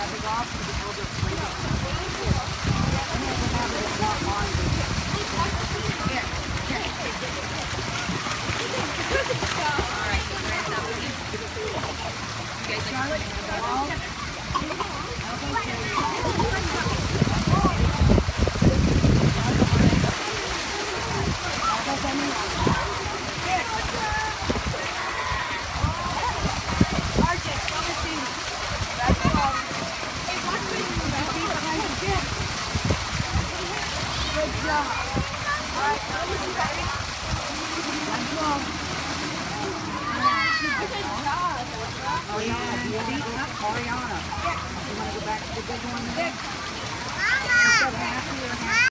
Ariana. You want to go back to the big one there?